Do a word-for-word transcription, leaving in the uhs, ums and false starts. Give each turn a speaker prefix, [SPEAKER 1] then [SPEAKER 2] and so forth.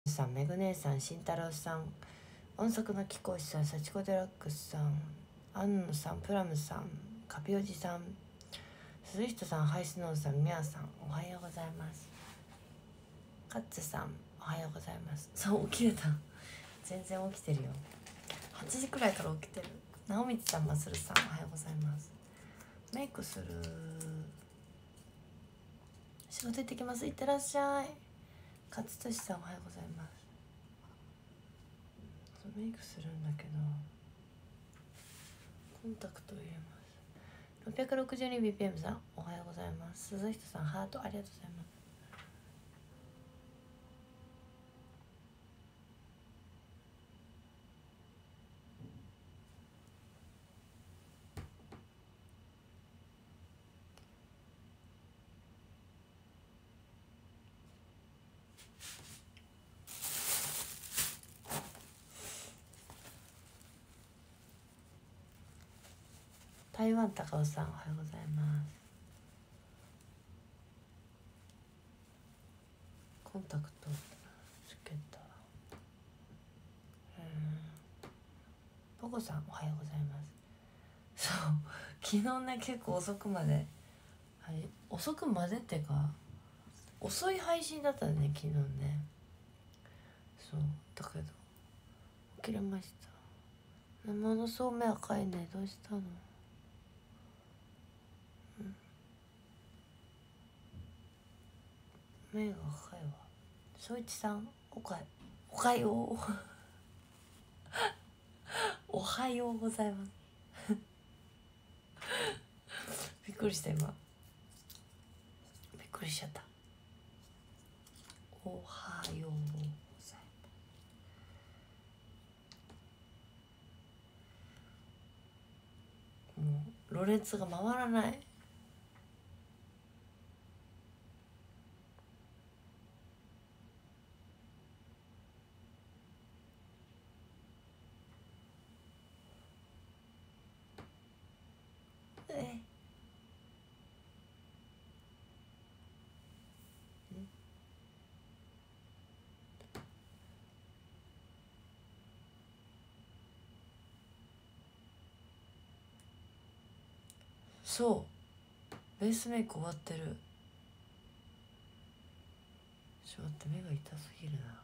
[SPEAKER 1] さん、めぐ姉さん、しんたろうさん、音速の貴公子さん、幸子デラックスさん、安野さん、プラムさん、カピオジさん、鈴人さん、ハイスノーさん、みやさん、おはようございます。カッツさん、おはようございます。そう起きれた、全然起きてるよ。はちじくらいから起きてる。直道さん、まつるさん、おはようございます。メイクする、仕事行ってきます。いってらっしゃい。勝利さん、おはようございます。メイクするんだけどコンタクトを入れます。 ろっぴゃくろくじゅうにビーピーエム さん、おはようございます。鈴人さん、ハートありがとうございます。台湾高尾さん、おはようございます。コンタクトつけた。うんポコさん、おはようございます。そう昨日ね結構遅くまで、はい、遅くまでっていうか遅い配信だったね昨日ね。そうだけど起きれました。生のそう目赤いね。どうしたの？目が赤いわ。正一さん、おかおかようおはようございますびっくりした今。びっくりしちゃった。おはようございます。もうろれつが回らない。えそうベースメイク終わってる。ちょっと待って、目が痛すぎるな。